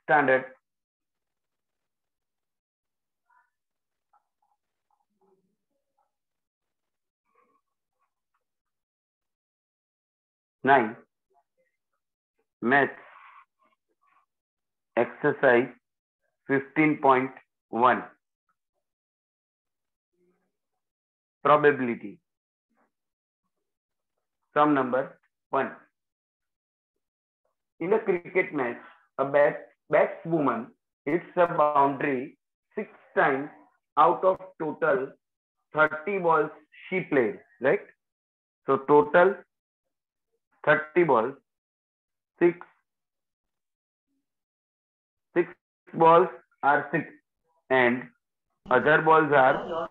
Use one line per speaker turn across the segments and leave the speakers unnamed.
standard. Nine, maths, exercise 15.1, probability. Sum number 1. In a cricket match, a batswoman hits a boundary 6 times out of total 30 balls she played, right? So total 30 balls, 6 balls are 6 and other balls are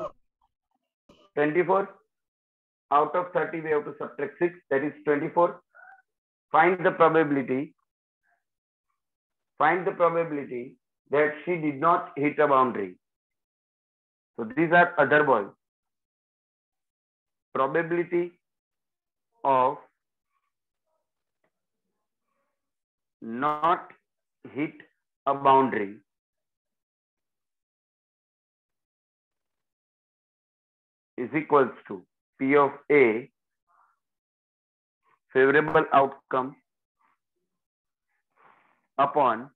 24. Out of 30 we have to subtract 6, that is 24. Find the probability that she did not hit a boundary. So these are other balls. Probability of not hit a boundary is equals to P of A, favorable outcome, upon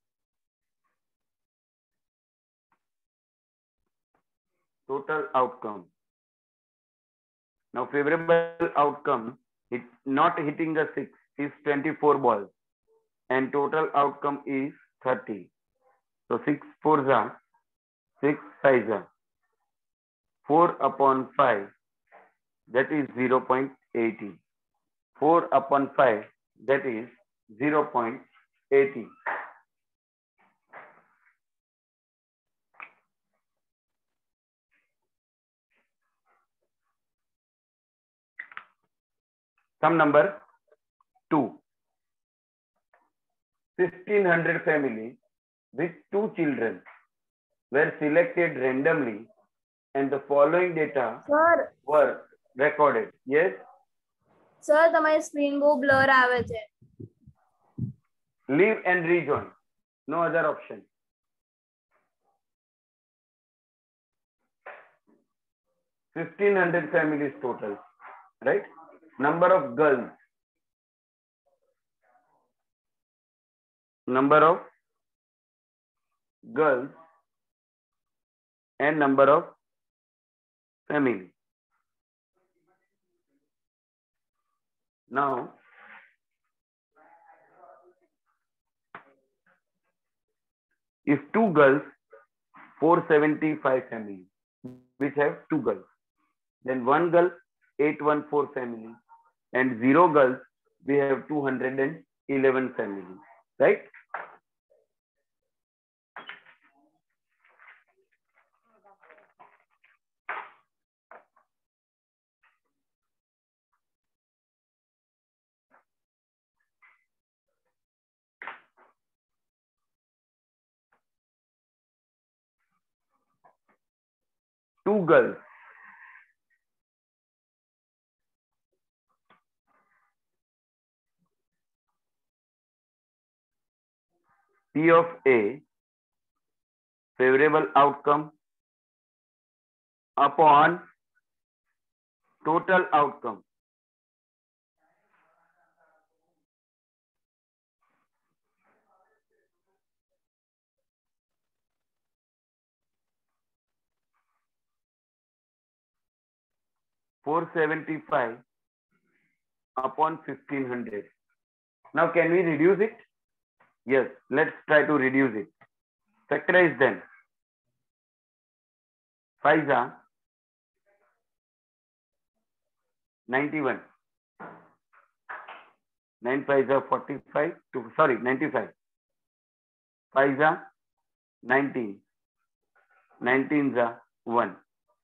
total outcome. Now favorable outcome, not hitting the 6 is 24 balls and total outcome is 30. So 6 4s are 6 5s are 4 upon 5, that is 0.80. 4 upon 5, that is 0.80. Sum number 2. 1,500 families with 2 children were selected randomly and the following data were recorded. Yes?
Sir, તમારી screen બહુ blur આવે છે.
Leave and rejoin. No other option. (1,500 families total, right? Number of girls. Number of girls and number of family. Now, if 2 girls, 475 families, which have 2 girls, then 1 girl, 814 families, and 0 girls, we have 211 families, right? Two girls. P of A, favorable outcome, upon total outcome. (475) upon 1,500. Now can we reduce it? Yes, let's try to reduce it. Factorize them. 5s are 91. 9 5s are 45. 95. 5s are 19. 19s are 1.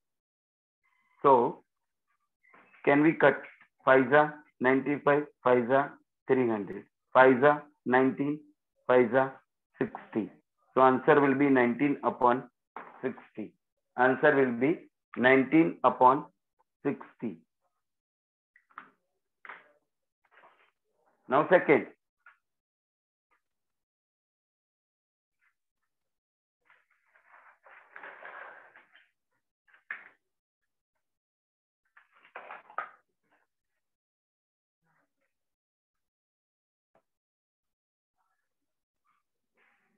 So can we cut 5s are 95, 5s are 300, 5s are 19, 5s are 60. So answer will be 19 upon 60. Answer will be 19 upon 60. Now second,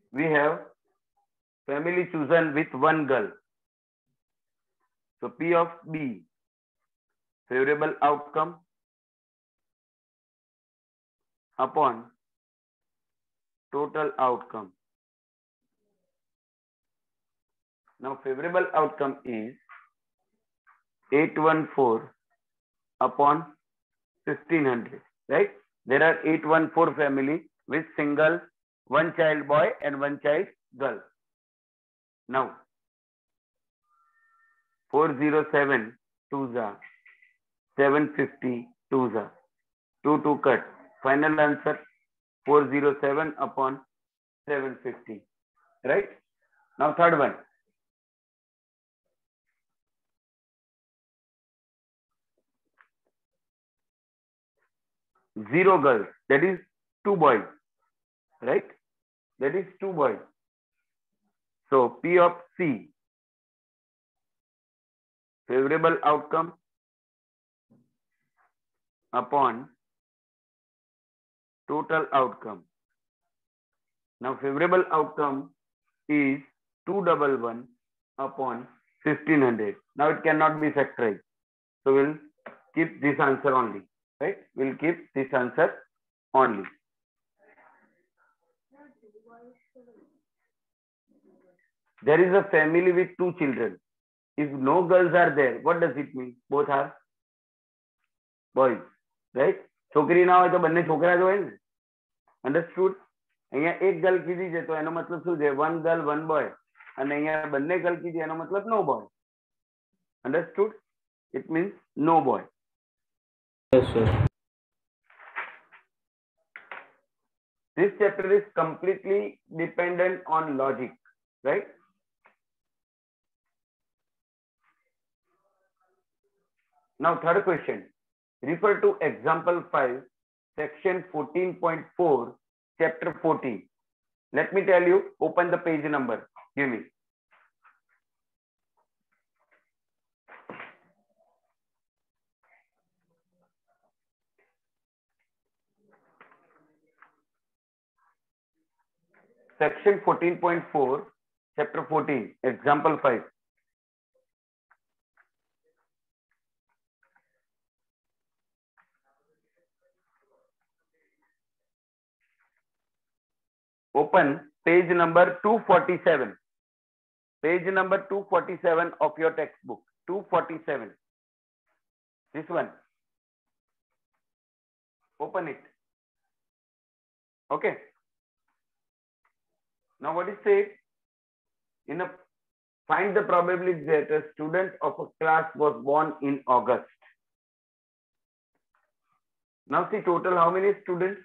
we have family chosen with one girl. So P of B, favorable outcome upon total outcome. Now favorable outcome is 814 upon 1500, right? There are 814 family with single, one child boy and one child girl. Now 407 2 750 2 cut. Final answer 407 upon 750, right? Now third one. Zero girls, that is 2 boys, right? That is 2 boys. So P of C, favorable outcome upon total outcome. Now favorable outcome is 211 upon 1500. Now it cannot be factorized. So we'll keep this answer only, right? We'll keep this answer only. There is a family with 2 children. If no girls are there, what does it mean? Both are boys, right? છોકરી ના હોય તો બંને છોકરા જ હોય ને. Understood? અહીંયા એક ગર્લ કીધી છે તો એનો મતલબ શું છે? one girl one boy. અને અહીંયા બંને ગર્લ કીધી એનો મતલબ no boy. Understood? It means no boy.
Yes, sir.
This chapter is completely dependent on logic, right? Now third question. Refer to example 5, section 14.4, chapter 14. Let me tell you, open the page number. Give me. Section 14.4, chapter 14, example 5. Open page number 247. Page number 247 of your textbook. 247. This one. Open it. Okay. Now what is said? Find the probability that a student of a class was born in August. Now see total how many students?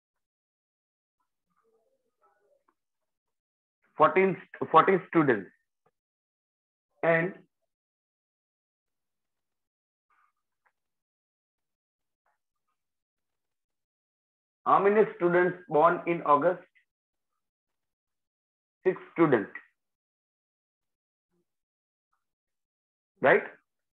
14 students. And how many students born in August? 6 students. Right?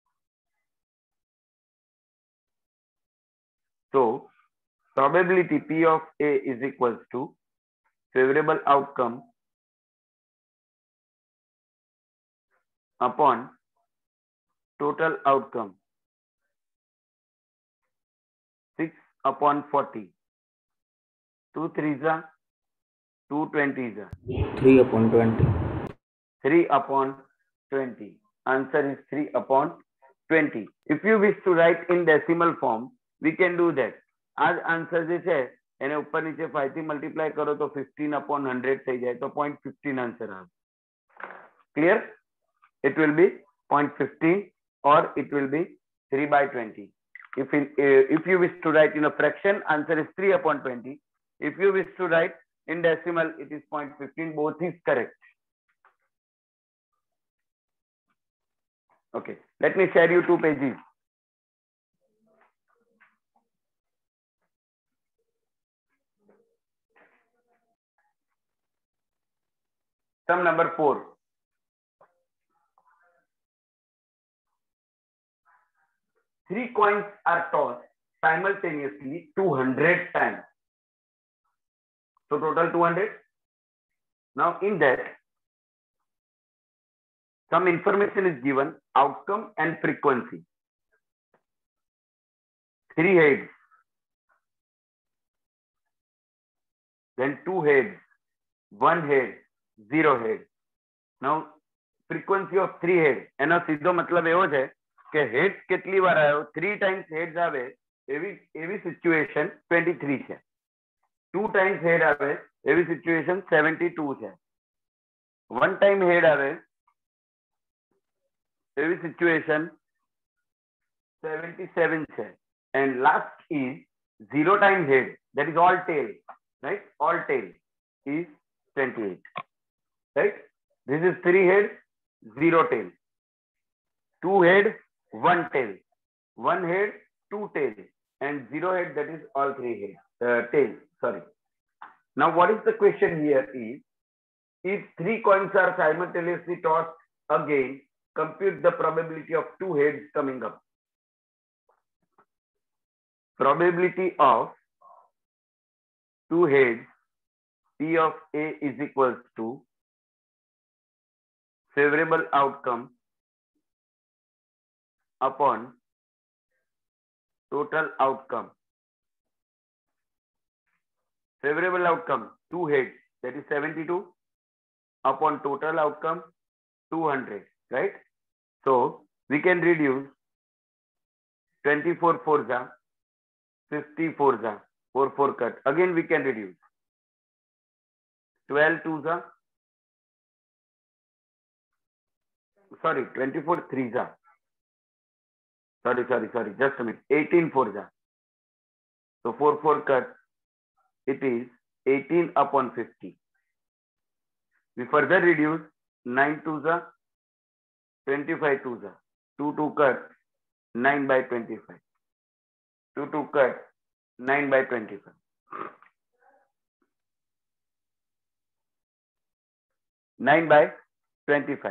So probability P of A is equals to favorable outcome upon total outcome. 6 upon 40. 2 3s are 2 20s are
3 upon 20.
3 upon 20. Answer is 3 upon 20. If you wish to write in decimal form, we can do that. As answer જે છે એને ઉપર નીચે 5 થી multiply કરો તો 15 upon 100 થઈ જાય તો 0.15 આન્સર આવે. Clear? It will be 0.15 or it will be 3 by 20. If you wish to write in a fraction, answer is 3 upon 20. If you wish to write in decimal, it is 0.15. Both is correct. Okay, let me share you 2 pages. Sum number 4. Three coins are tossed simultaneously 200 times. So total 200. Now in that, some information is given, outcome and frequency. 3 heads, then 2 heads, 1 head, 0 head. Now frequency of 3 head. એનો સીધો મતલબ એવો છે કે heads કેટલી વાર આવ્યો? 3 times heads આવે એવી સિચ્યુએશન 23 છે. 2 times head આવે એવી સિચ્યુએશન 72 છે. 1 time head આવે એવી સિચ્યુએશન 77 છે. And last is 0 time head, that is all tail, right? All tail is 28, right? This is 3 head, 0 tail. 2 head, 1 tail. 1 head, 2 tail. And 0 head, that is all 3 head, tail, sorry. Now what is the question here is, if 3 coins are simultaneously tossed again, compute the probability of 2 heads coming up. Probability of 2 heads, P of A is equals to favorable outcome upon total outcome. Favorable outcome 2 heads, that is 72, upon total outcome 200, right? So we can reduce 24 4 54 4 4 cut. Again we can reduce 12 2 sorry 24 3 sorry just a minute, 18 4 so 4 4 cut, it is 18 upon 50. We further reduce 9 2 25 2 2 2 cut, 9 by 25. 2 2 cut, 9 by 25. 9 by 25.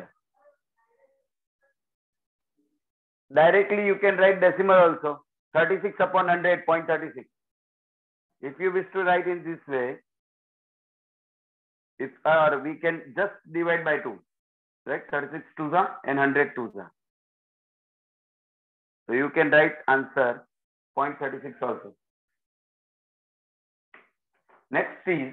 Directly you can write decimal also. 36 upon 100, 0.36. If you wish to write in this way, or we can just divide by 2, right? 36 2 and 100 2. So you can write answer 0.36 also. Next is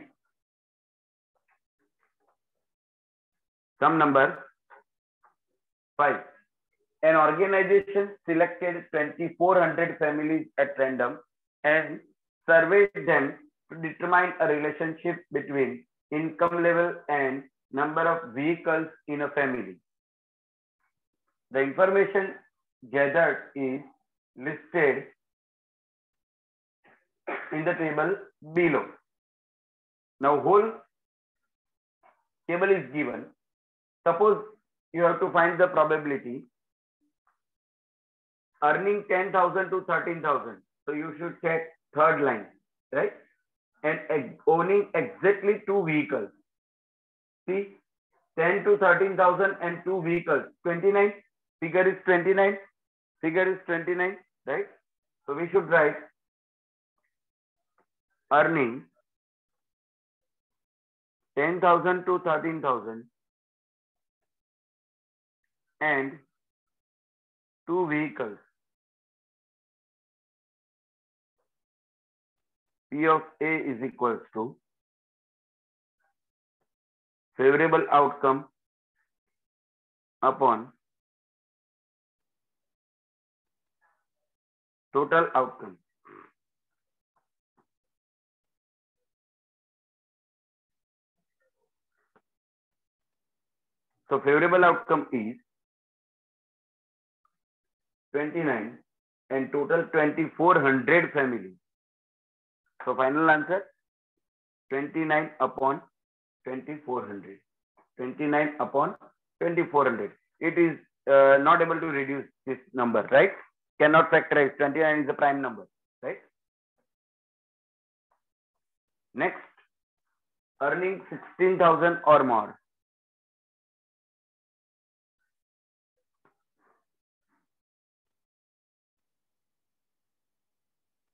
sum number 5. An organization selected 2400 families at random and surveyed them to determine a relationship between income level and number of vehicles in a family. The information gathered is listed in the table below. Now whole table is given. Suppose you have to find the probability earning 10,000 to 13,000. So you should check third line, right? And owning exactly 2 vehicles. See, 10 to 13,000 and 2 vehicles. 29, figure is 29, right? So we should write earning 10,000 to 13,000 and 2 vehicles. P of A is equals to favorable outcome upon total outcome. So favorable outcome is 29 and total 2400 families. So final answer 29 upon 2400. 29 upon 2400. It is not able to reduce this number, right? Cannot factorize. 29 is the prime number, right? Next, earning 16,000 or more.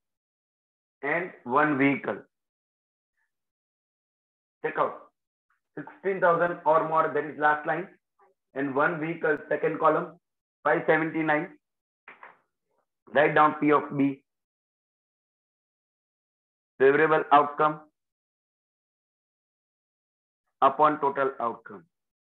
And 1 vehicle. Check out. 16,000 or more, that is last line. And one vehicle, second column, 579. Write down P of B. Favorable outcome upon total outcome.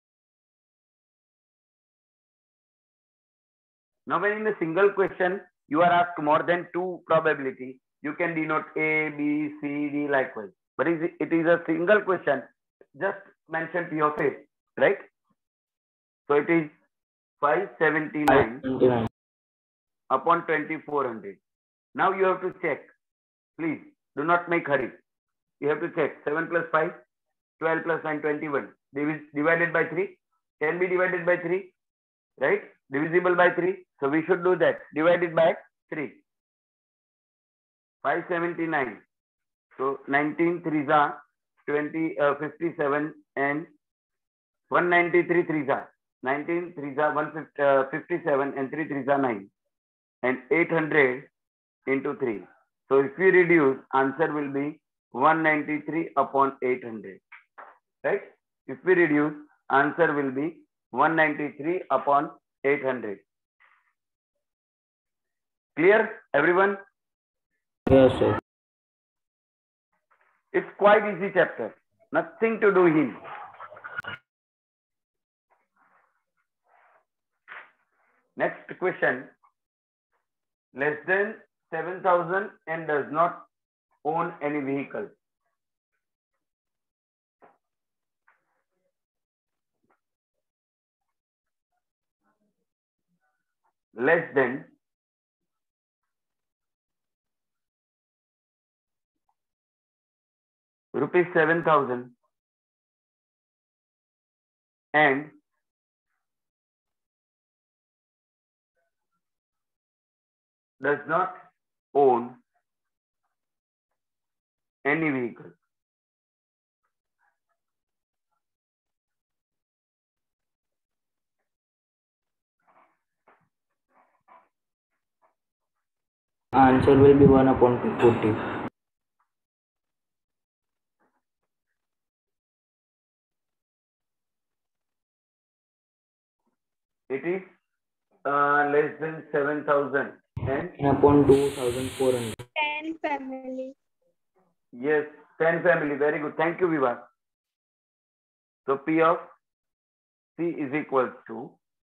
Now, when in a single question, you are asked more than two probability, you can denote A, B, C, D likewise. But it is a single question, just mention P of A, right? So it is 579
579.
upon 2400. Now you have to check. Please do not make hurry. You have to check 7 plus 5, 12 plus 9, 21. Divided by 3. Can be divided by 3, right? Divisible by 3. So we should do that. Divided by 3. 579. So 19 3s are 57 and 193 3s are 19 3s are 157 and 3 3s are 9 and 800 into 3. So if we reduce, answer will be 193 upon 800, right? If we reduce, answer will be 193 upon 800. Clear, everyone?
Yes, sir.
It's quite easy chapter. Nothing to do here. Next question. Less than 7,000 and does not own any vehicle. Less than rupees 7,000 and does not own any vehicle.
Answer will be 1 upon 240.
It is less than 7,000 and
10 upon 2,400.
10 family.
yes, 10 family. Very good. Thank you, Viva. So P of C is equal to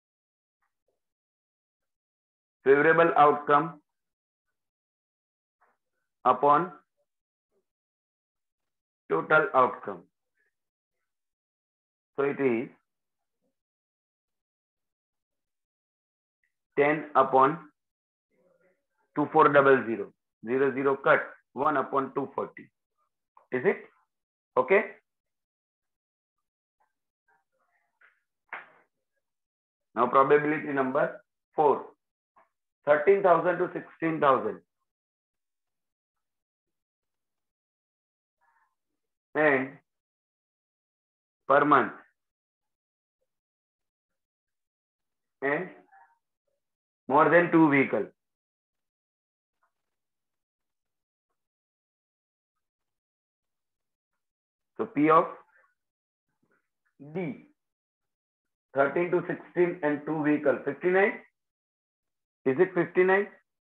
favorable outcome upon total outcome. So it is 10 upon 2400. 0 0 cut 1 upon 240. Is it? Okay. Now probability number 4. 13,000 to 16,000. And per month. And more than 2 vehicles. So P of D, 13 to 16 and 2 vehicles. 59? Is it 59?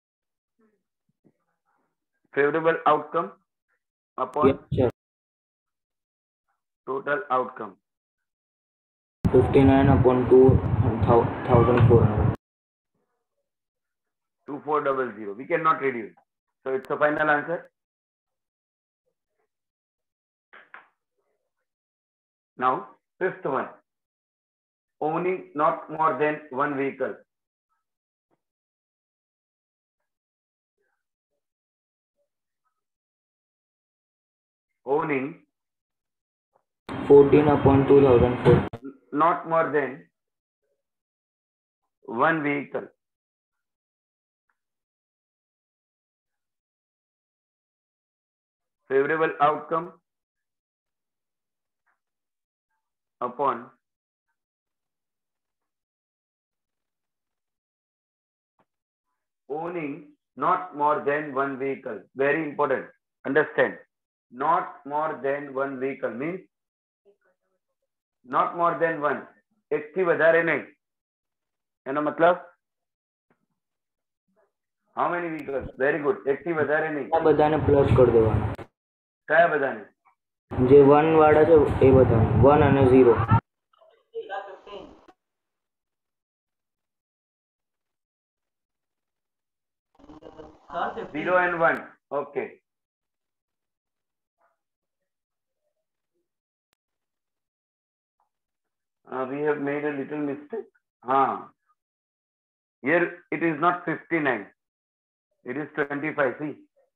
Favorable outcome upon
Yes, sir.
total outcome.
59 upon 2,400.
2400. We cannot reduce. So it's the final answer. Now, fifth one. Owning not more than one vehicle. Owning
14 upon 2,400.
not more than one vehicle. Favorable outcome upon owning not more than one vehicle. Very important. Understand. Not more than one vehicle means not more than 1, એકથી વધારે નહીં. એનો મતલબ how many vehicles? Very good, એકથી વધારે નહીં.
આ બધાને પ્લસ કરી દેવાના.
કયા બધાને?
જે 1 વાળા છે એ બધાને, 1 અને 0.
0 and 1. Okay. We have made a little mistake. Here it is not 59. It is 25. See,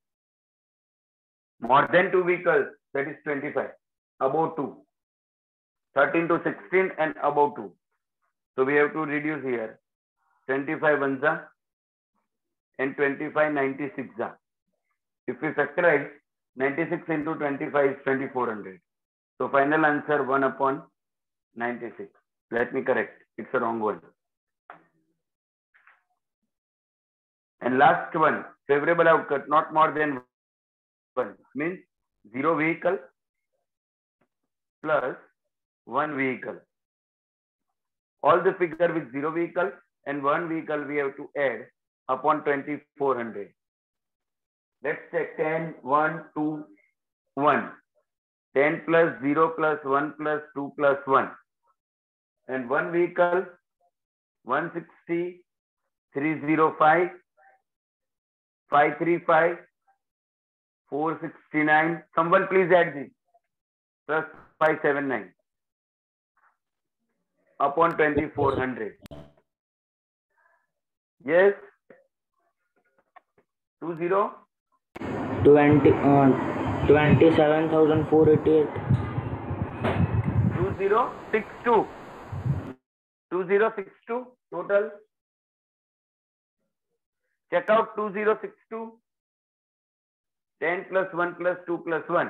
more than 2 vehicles, that is 25. Above 2. 13 to 16 and above 2. So we have to reduce here. 25 ones and 25 96. If we factorize, 96 into 25 is 2400. So final answer 1 upon 96. Let me correct. It's a wrong one. And last one, favorable outcut, not more than 1, means 0 vehicle plus 1 vehicle. All the figure with 0 vehicle and 1 vehicle we have to add upon 2400. Let's check 10, 1, 2, 1. 10 plus 0 plus 1 plus 2 plus 1. And 1 vehicle, 160, 305, 535, 469. Someone please add this. Plus 579. Upon 2400. Yes? 20?
27,488.
2062. 2062 total. Check out 2062. 10 plus 1 plus 2 plus 1.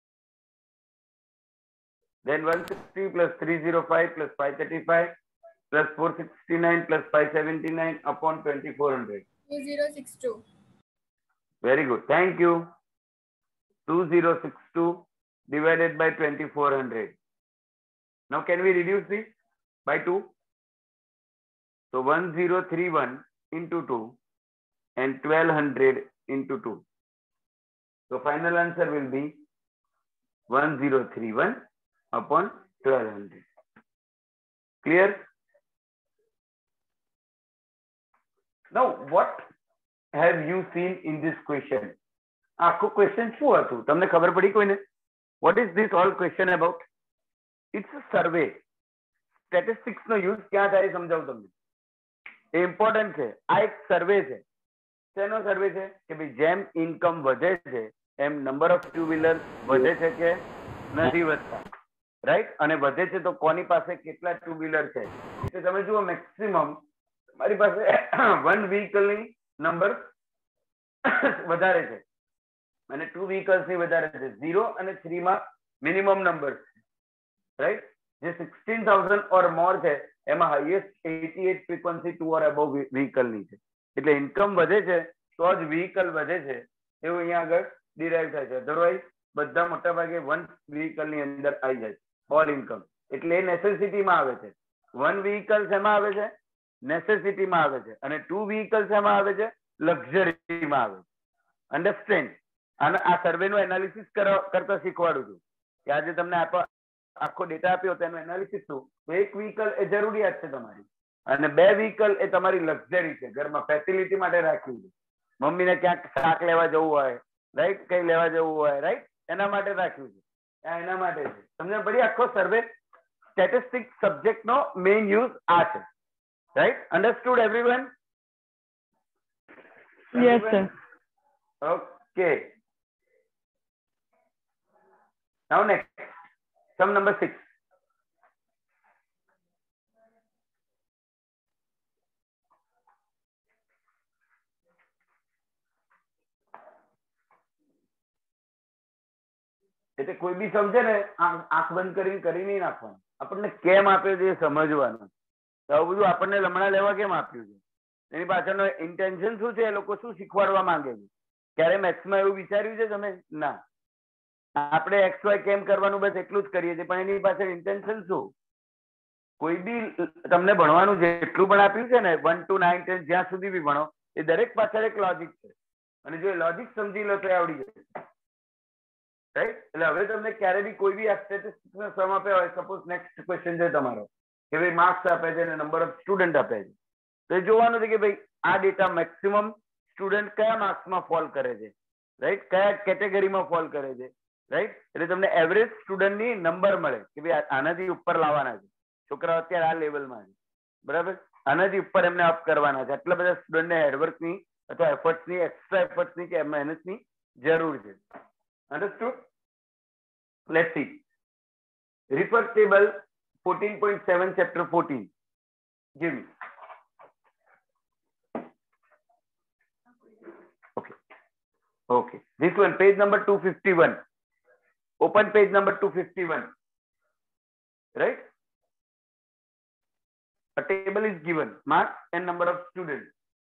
Then 160 plus 305 plus 535 plus 469 plus 579 upon 2400.
2062.
Very good. Thank you. 2062 divided by 2400. Now can we reduce this by 2? So 1031 into 2 and 1200 into 2. So final answer will be 1031 upon 1200. Clear? Now what have you seen in this question? આખો question શું હતું તમને ખબર પડી કોઈને? What is this all question about? It's a survey. Statistics નો use ક્યાં થાય સમજાવું તમને. એ ઇમ્પોર્ટન્ટ છે. આ એક સર્વે છે. શેનો સર્વે છે? કે ભાઈ જેમ ઇન્કમ વધે છે એમ નંબર ઓફ ટુ વ્હીલર વધે છે કે નથી વધતા, રાઈટ? અને વધે છે તો કોની પાસે કેટલા ટુ વ્હીલર છે? એટલે તમે જુઓ મેક્સિમમ મારી પાસે 1 vehicle ની નંબર વધારે છે અને 2 vehicles ની વધારે છે. 0 અને 3 માં મિનિમમ નંબર છે, રાઈટ? જે 16,000 ઓર મોર છે એમાં highest 88 frequency 2 or above vehicle ની છે. એટલે ઇન્કમ વધે છે તો જ વ્હીકલ વધે છે એવું અહીંયા આગળ ડિરાઈવ થાય છે. અધરવાઇઝ બધા મોટા ભાગે 1 vehicle ની અંદર આવી જાય છે ઓલ ઇન્કમ. એટલે એ નેસેસિટીમાં આવે છે. 1 vehicle શેમાં આવે છે? નેસેસિટીમાં આવે છે. અને 2 vehicles શેમાં આવે છે? લક્ઝરીમાં આવે છે. અન્ડરસ્ટેન્ડ? અને આ સર્વેનું એનાલિસિસ કરતા શીખવાડું છું કે આજે તમને આખો ડેટા આપ્યો તેનું એનાલિસિસ શું. તો 1 vehicle એ જરૂરિયાત છે તમારી અને 2 vehicle એ તમારી લક્ઝરી છે, ઘરમાં ફેસિલિટી માટે રાખ્યું છે. મમ્મીને ક્યાંક શાક લેવા જવું હોય, રાઈટ? કઈ લેવા જવું હોય, રાઈટ? એના માટે રાખ્યું છે. એના માટે છે. તમને પડી આખો સર્વે સ્ટેટિસ્ટિક્સ સબ્જેક્ટનો મેઇન યુઝ આ છે, right? Understood everyone?
Yes, sir.
Okay. Now next, sum number 6. એટલે કોઈ બી સમજે ને આંખ બંધ કરી નહીં નાખવાનું. આપણને કેમ આપ્યું છે એ સમજવાનું. આવું બધું આપણને લમણા લેવા કેમ આપ્યું છે, એની પાછળનો ઇન્ટેન્શન શું છે, એ લોકો શું શીખવાડવા માંગે છે. ક્યારે મેથ્સમાં એવું વિચાર્યું છે તમે? ના. આપણે XY કેમ કરવાનું બસ એટલું જ કરીએ છીએ, પણ એની પાછળ ઇન્ટેન્શન શું? કોઈ બી તમને ભણવાનું જેટલું પણ આપ્યું છે ને 1 to 9 10 જ્યાં સુધી બી ભણો એ દરેક પાછળ એક લોજિક છે અને જો લોજિક સમજી લો તો આવડી જાય રાઈટ એટલે હવે તમને ક્યારે બી કોઈ બી આ સ્ટેટિસ્ટિક્સ નો સમ આપ્યો હોય સપોઝ નેક્સ્ટ ક્વેશ્ચન છે તમારો કે ભાઈ માર્ક્સ આપે છે અને નંબર ઓફ સ્ટુડન્ટ આપે છે તો એ જોવાનું છે કે ભાઈ આ ડેટા મેક્સિમમ સ્ટુડન્ટ કયા માર્ક્સમાં ફોલ કરે છે રાઈટ કયા કેટેગરીમાં ફોલ કરે છે રાઈટ એટલે તમને એવરેજ સ્ટુડન્ટની નંબર મળે કે ભાઈ આનાથી ઉપર લાવવાના છે છોકરાઓ અત્યારે આ લેવલમાં છે બરાબર આનાથી ઉપર એમને અપ કરવાના છે આટલા બધા સ્ટુડન્ટને હેડવર્કની અથવા એફર્ટ્સની એક્સ્ટ્રા એફર્ટ્સની કે મહેનતની જરૂર છે understood let's see refer table 14.7 chapter 14 give me okay this one page number 251 open page number 251 right a table is given marks and number of students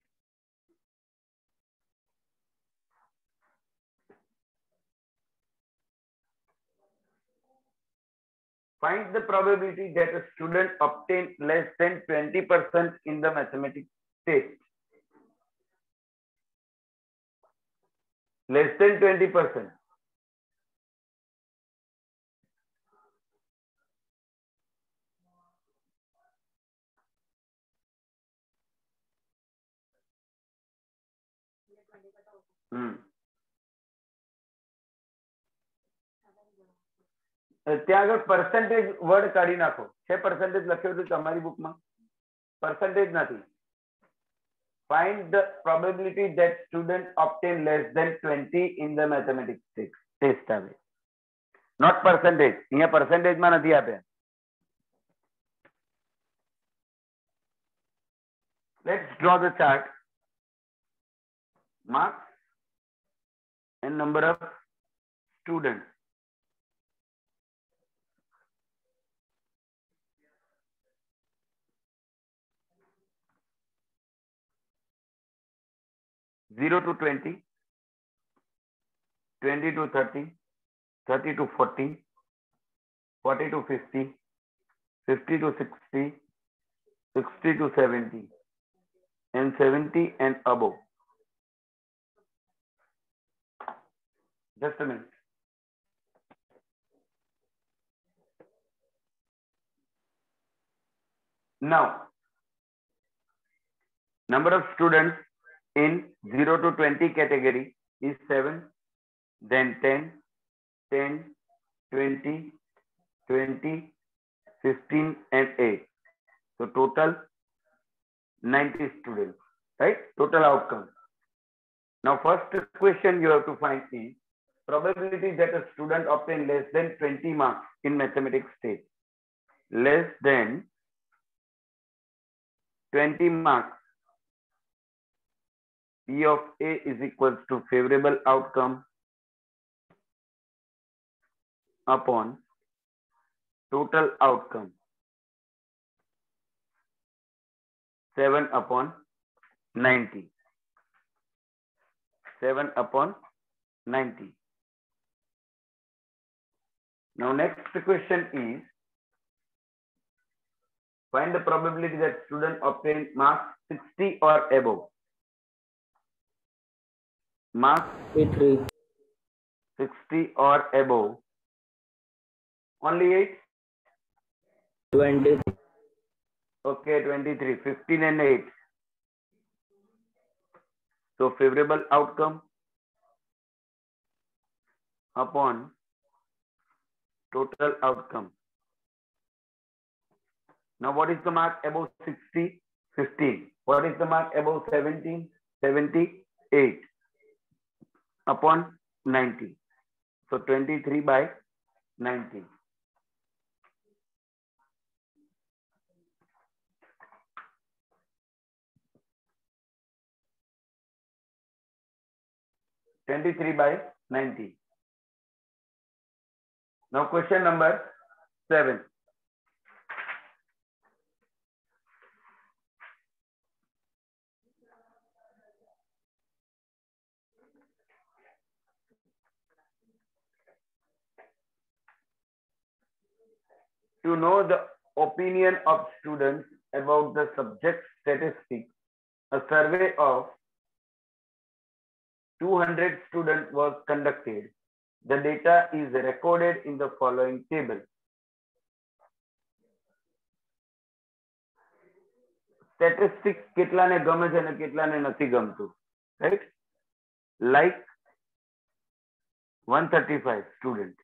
find the probability that a student obtained less than 20% in the mathematics test less than 20%. ત્યાં આગળ percentage word કાઢી નાખો છે percentage લખ્યો છે તમારી બુકમાં percentage નથી find the probability that student obtain less than 20 in the mathematics test આવે not percentage અહીંયા percentage માં નથી આપ્યા let's draw the chart marks and number of students zero to 20, 20 to 30, 30 to 40, 40 to 50, 50 to 60, 60 to 70, and 70 and above. Just a minute. Now, number of students in 0 to 20 category is 7, then 10, 10, 20, 20, 15 and 8. So total 90 students, right? Total outcome. Now first question you have to find is probability that a student obtain less than 20 marks in mathematics test. Less than 20 marks. P of A is equals to favorable outcome upon total outcome 7 upon 90. 7 upon 90. Now next question is find the probability that student obtain marks 60 or above. Marks 60 or above. Only 8?
20.
Okay, 23. 15 and 8. So favorable outcome upon total outcome. Now what is the mark above 60? 15. What is the mark above 17? 78. Upon 90. So 23 by 90. by 90. Now question number 7. To know the opinion of students about the subject statistics, a survey of 200 students was conducted. The data is recorded in the following table. Statistics કેટલાને ગમે છે અને કેટલાને નથી ગમતું, right? Like 135 students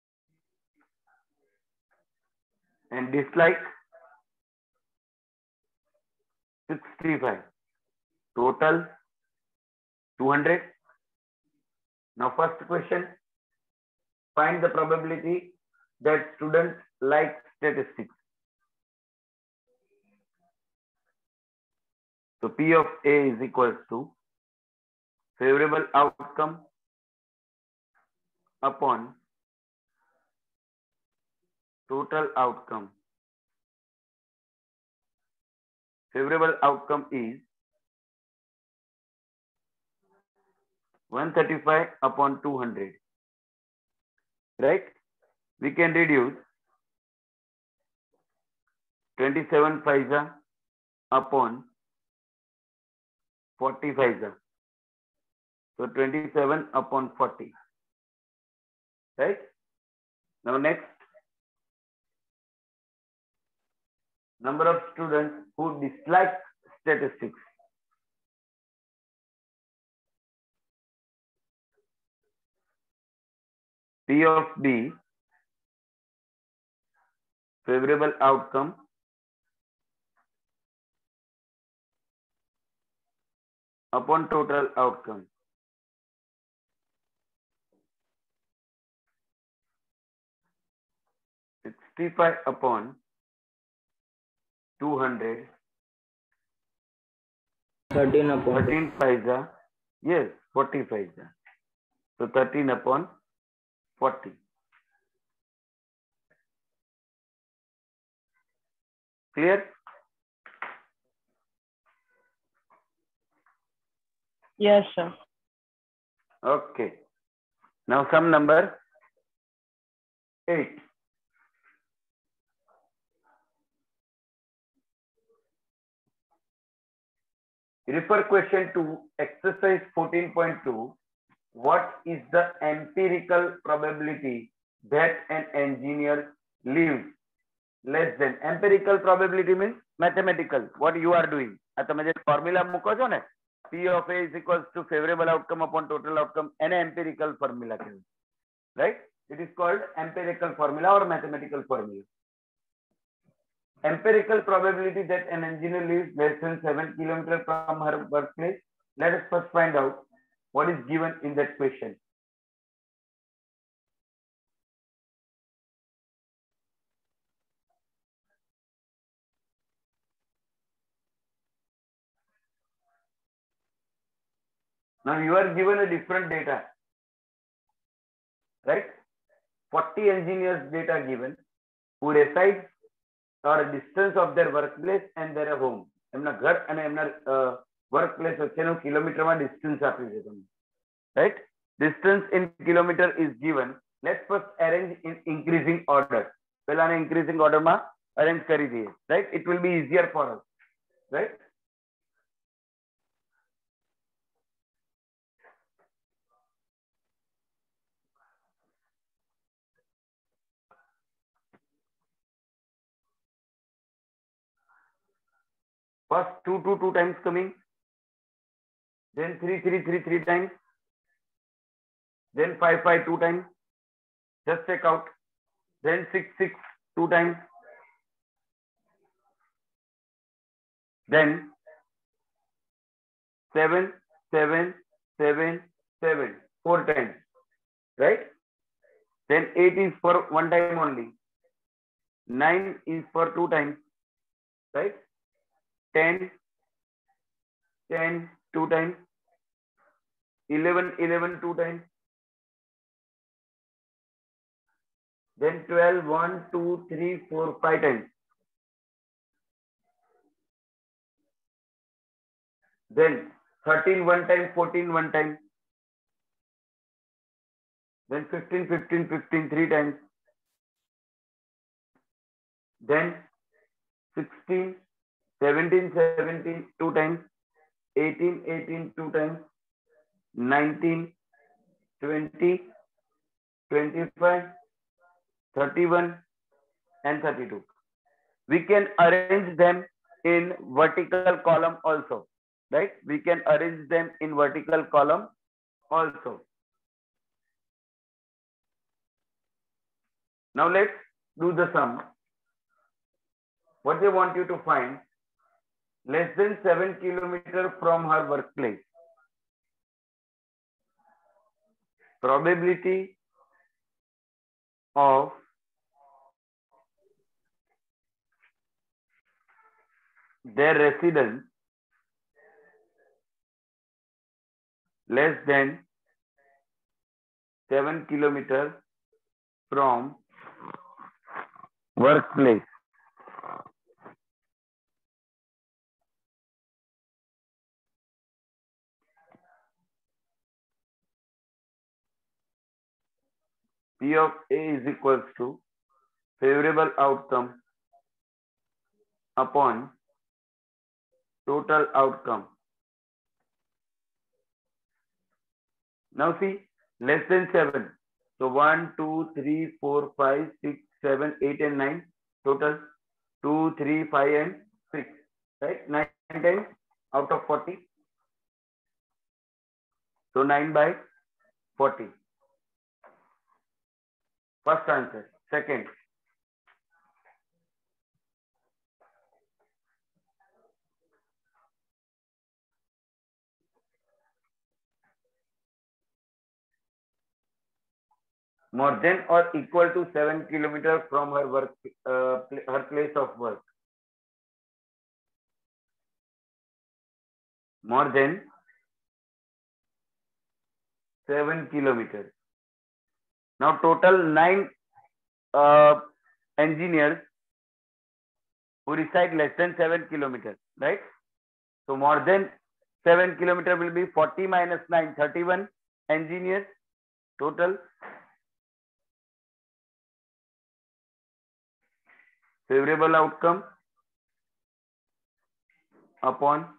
and dislike 65. Total 200. Now first question, find the probability that students like statistics. So P of A is equals to favorable outcome upon total outcome. Favorable outcome is 135 upon 200. Right? We can reduce 27 paisa upon 40 paisa. So 27 upon 40. Right? Now next, number of students who dislike statistics. P of B, favorable outcome upon total outcome. $65 upon 200.
13 upon
13 paisa. Yes, 40 paisa. So 13 upon 40. Clear?
Yes, sir.
Okay. Now sum number 8. Refer question to exercise 14.2. What is the empirical probability that an engineer lives less than? Empirical probability means mathematical. What you are doing. Formula મૂકો છો ને, P of A is equals to favorable outcome upon total outcome, and empirical formula. Right? It is called empirical formula or mathematical formula. Empirical probability that an engineer lives less than 7 kilometers from her workplace. Let us first find out what is given in that question. Now you are given a different data, right? 40 engineers data given who reside or a distance of their workplace and their home. એમના ઘર અને એમના workplace વચ્ચેનું કિલોમીટરમાં distance આપ્યું છે તમને, right? Distance in kilometer is given. Let's first arrange in increasing order. પહેલાને increasing order માં arrange કરી દઈએ, right? It will be easier for us, right? First 2 times coming, then 3 times, then 5 2 times, just take out, then 6 2 times, then 7 4 times, right? Then 8 is for 1 time only, 9 is for 2 times, right? 10 2 times, 11 2 times, then 12 1 2 3 4 5 times, then 13 1 time, 14 1 time, then 15 3 times, then 16, 17, 17 2 times, 18, 18 2 times, 19, 20, 25, 31 and 32. We can arrange them in vertical column also, right? We can arrange them in vertical column also. Now let's do the sum. What they want you to find, less than 7 kilometers from her workplace. Probability of their residence less than 7 kilometers from workplace. P of A is equals to favorable outcome upon total outcome. Now see, less than 7. So 1, 2, 3, 4, 5, 6, 7, 8 and 9. Total 2, 3, 5 and 6. Right? 9 times out of 40. So 9 by 40. First answer. Second. More than or equal to 7 kilometers from her work, her place of work. More than 7 kilometers. Now total 9 engineers who reside less than 7 kilometers, right? So more than 7 kilometers will be 40 minus 9, 31 engineers total. Favorable outcome upon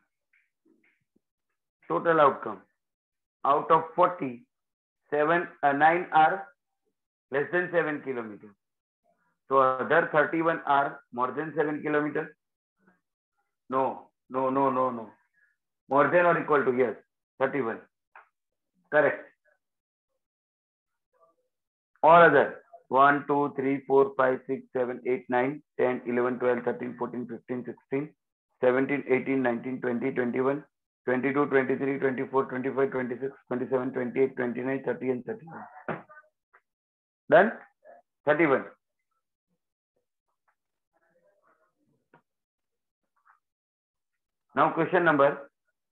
total outcome. Out of 40, 9 are less than 7 kilometers. So other 31 are more than 7 kilometers. No. More than or equal to, yes, 31. Correct. Or other 1, 2, 3, 4, 5, 6, 7, 8, 9, 10, 11, 12, 13, 14, 15, 16, 17, 18, 19, 20, 21, 22, 23, 24, 25, 26, 27, 28, 29, 30 and 31. Done? 31. Now question number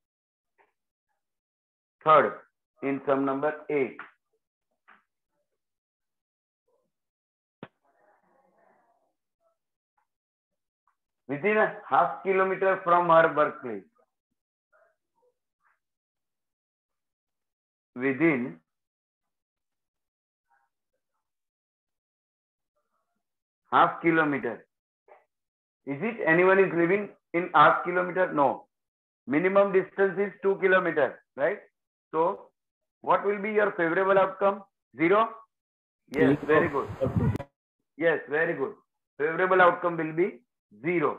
3rd in sum number 8. Within a half kilometer from her workplace. Within half kilometer. Is it anyone is living in half kilometer? No. Minimum distance is 2 kilometers, right? So what will be your favorable outcome? 0? Yes, very good. Yes, very good. Favorable outcome will be 0.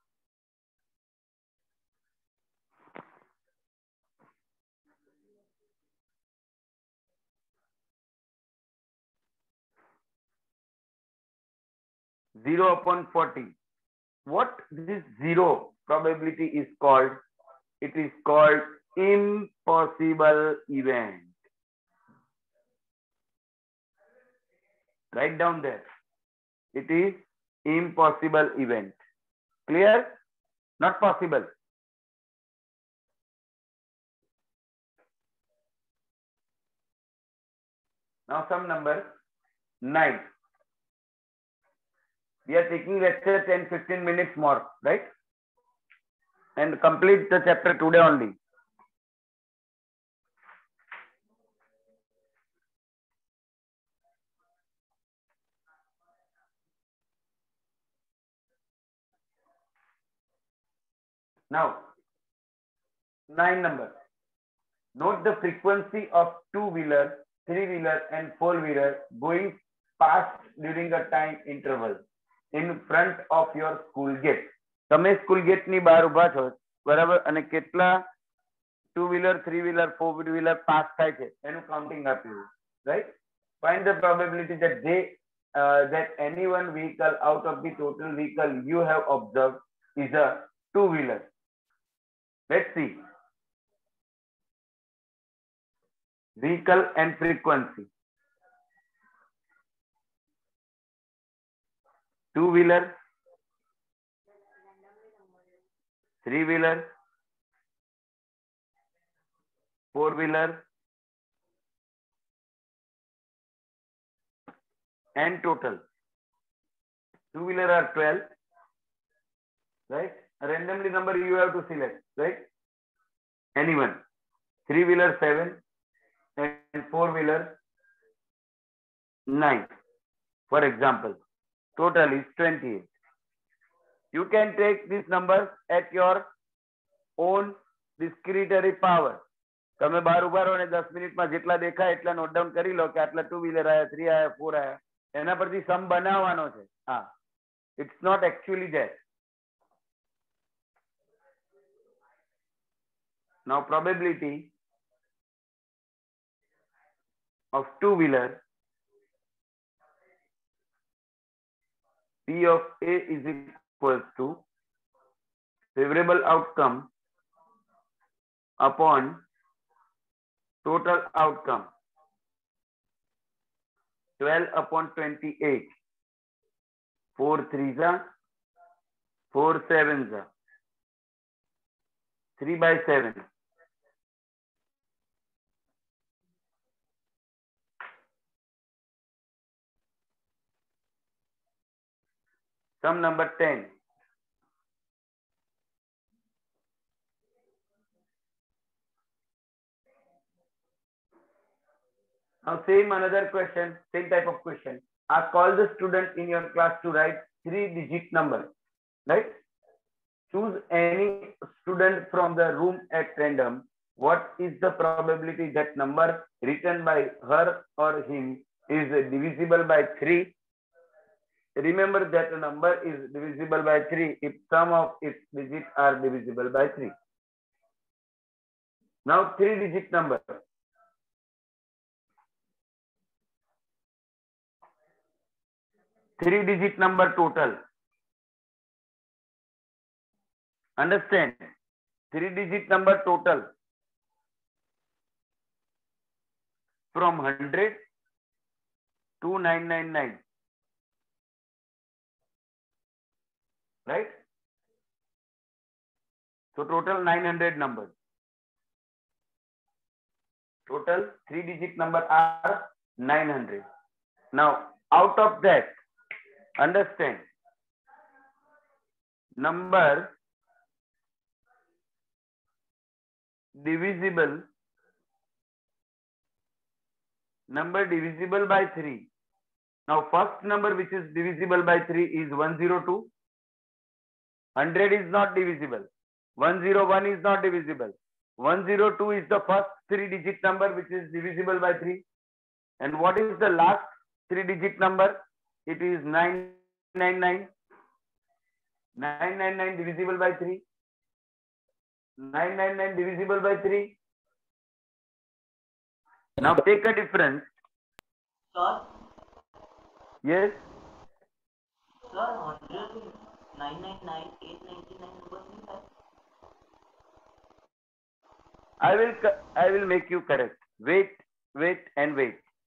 Zero upon 40. What this 0 probability is called? It is called impossible event. Write down there. It is impossible event. Clear? Not possible. Now sum number 9. We are taking lecture 10-15 minutes more, right? And complete the chapter today only. Now, 9 number. Note the frequency of two-wheeler, three-wheeler and four-wheeler going past during a time interval in front of your school gate. તમે school gate ની બહાર ઉભા છો બરાબર અને કેટલા two wheeler three wheeler four wheeler pass થાય છે એનું કાઉન્ટિંગ આપ્યું right find the probability that that any one vehicle out of the total vehicle you have observed is a two wheeler. Let's see. Vehicle and frequency. Two wheeler, three wheeler, four wheeler and total. Two wheeler are 12, right? A randomly number you have to select, right? Anyone. Three wheeler 7 and four wheeler 9. For example, total is 28. You can take these numbers at your own discretionary power. તમે બહાર ઉભા રહો ને 10 મિનિટમાં જેટલા દેખાય એટલા note down કરી લો કે આટલા ટુ વ્હીલર આયા, થ્રી આયા, ફોર આયા, એના પરથી સમ બનાવવાનો છે. હા, it's not actually that. Now probability of two wheeler P of A is equals to favorable outcome upon total outcome 12 upon 28. 4 threes are 4 sevens are 3 by 7. Sum number 10. Now same another question, same type of question. Ask all the students in your class to write 3-digit number, right? Choose any student from the room at random. What is the probability that number written by her or him is divisible by 3? Remember that a number is divisible by 3 if some of its digits are divisible by 3. Now 3-digit number. Three-digit number total. Understand? Three-digit number total. From 100 to 999. Right? So total 900 numbers. Total three-digit number are 900. Now, out of that, understand, number divisible by 3. Now, first number which is divisible by 3 is 102. 100 is not divisible. 101 is not divisible. 102 is the first three-digit number which is divisible by 3. And what is the last three-digit number? It is 999. 999 divisible by 3. 999 divisible by 3. Now take a difference.
Sir,
Yes.
sir, 100 999 899 numbers नहीं है.
I will make you correct. Wait and wait.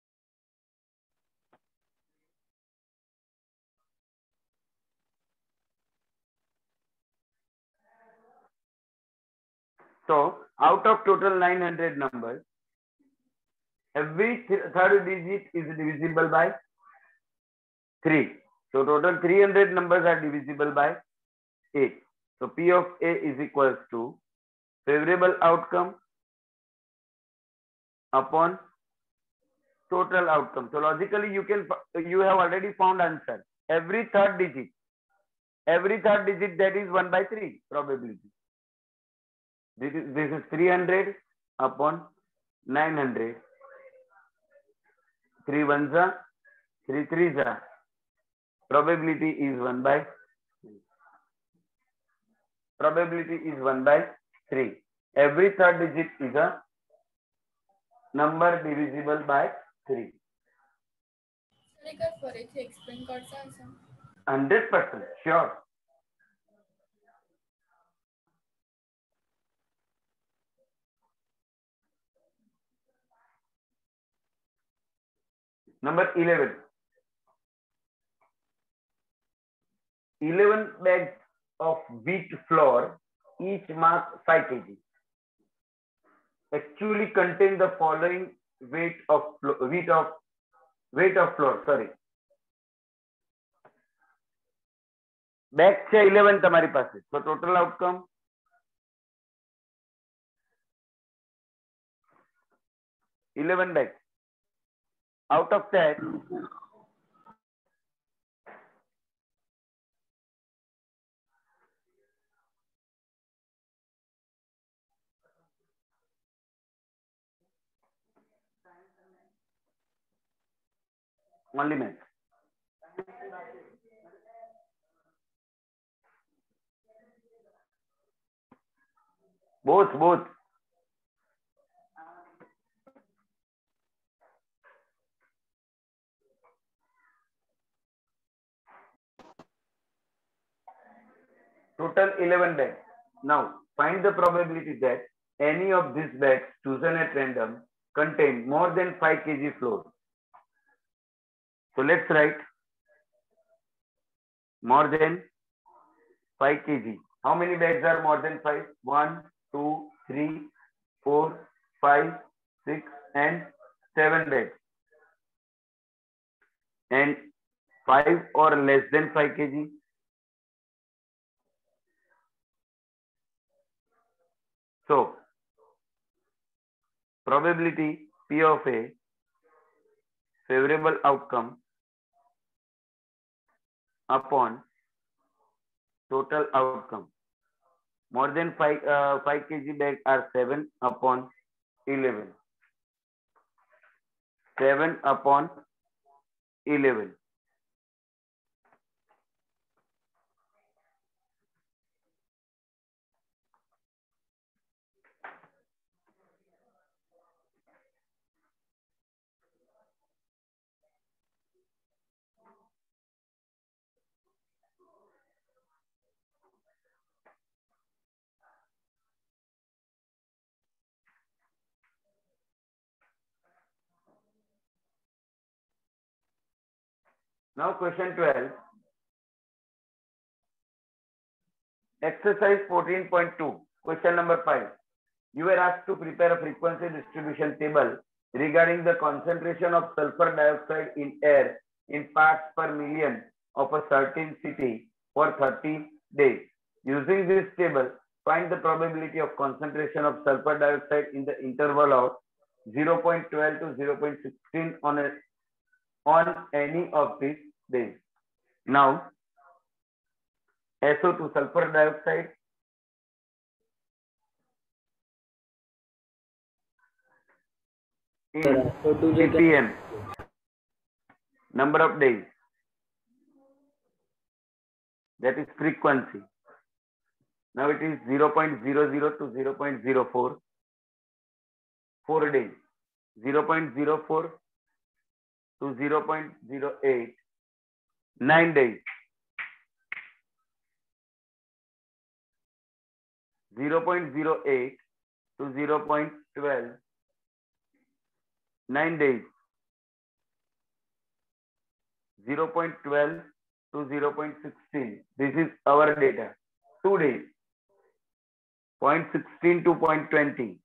So out of total 900 numbers, every third digit is divisible by 3. So total 300 numbers are divisible by 8. So P of A is equals to favorable outcome upon total outcome. So logically you have already found answer. Every third digit that is 1/3 probability. This is 300 upon 900. 3 ones are 3 threes are. Probability is 1 by 3. Every third digit is a number divisible by 3. 100% sure. Number 11. 11 bags of wheat flour, each mark 5 kg. Actually contain the following weight of flour. Sorry. Bag છે 11 તમારી પાસે. So total outcome bags. Out of that, only math. Both. Total 11 bags. Now find the probability that any of these bags chosen at random contain more than 5 kg flour. So let's write more than 5 kg. How many bags are more than 5? 1, 2, 3, 4, 5, 6 and 7 bags. And 5 or less than 5 kg. So probability P of A, favorable outcome upon total outcome. More than 5 kg bag are 7 upon 11. 7 upon 11. Now question 12. Exercise 14.2. Question number 5. You were asked to prepare a frequency distribution table regarding the concentration of sulfur dioxide in air in parts per million of a certain city for 30 days. Using this table, find the probability of concentration of sulfur dioxide in the interval of 0.12 to 0.16 on any of these days. Now, SO2, sulfur dioxide, in ppm, number of days, that is frequency. Now it is 0.00 to 0.04, 4 days, 0.04 to 0.08, 9 days, 0.08 to 0.12, 9 days, 0.12 to 0.16. This is our data. 2 days, 0.16 to 0.20,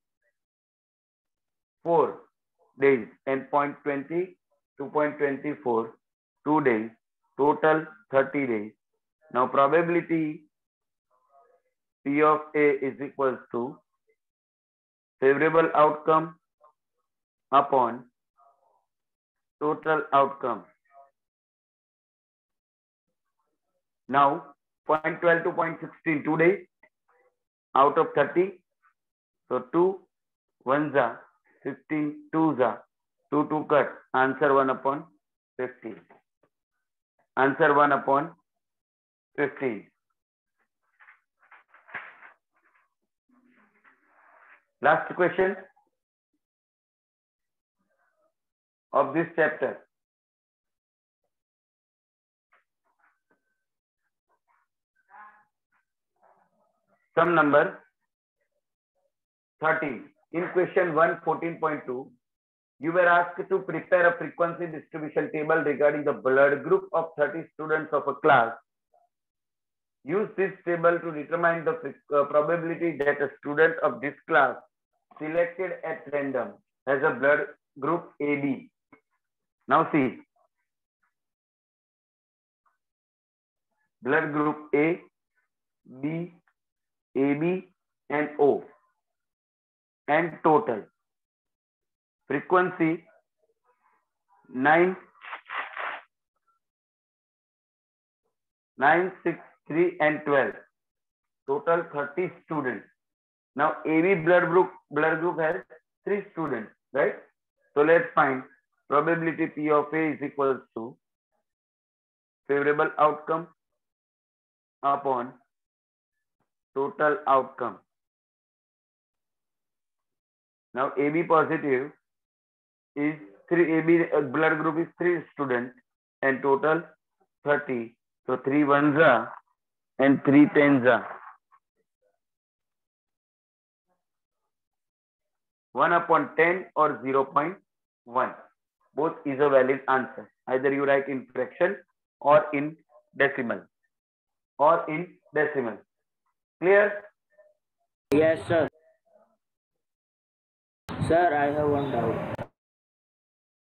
4 days, and 0.20 to 0.24, 2 days, total 30 days. Now probability P of A is equals to favorable outcome upon total outcome. Now 0.12 to 0.16, 2 days out of 30, So 2 1s are 15, 2s are 2 2 cut. Answer 1 upon 15. Answer 1 upon 15. Last question of this chapter. Sum number 13. In question 114.2, you were asked to prepare a frequency distribution table regarding the blood group of 30 students of a class. Use this table to determine the probability that a student of this class selected at random has a blood group AB. Now see, blood group A, B, AB and O, and total frequency 9, 6, 3 and 12. Total 30 students. Now AB blood group has 3 students, right? So let's find probability P of A is equals to favorable outcome upon total outcome. Now AB positive is 3, AB blood group is 3 students and total 30. So 3 1s are and 3 10s are. 1 upon 10 or 0.1. Both is a valid answer. Either you write in fraction or in decimal. Clear?
Yes, sir. Sir, I have one doubt.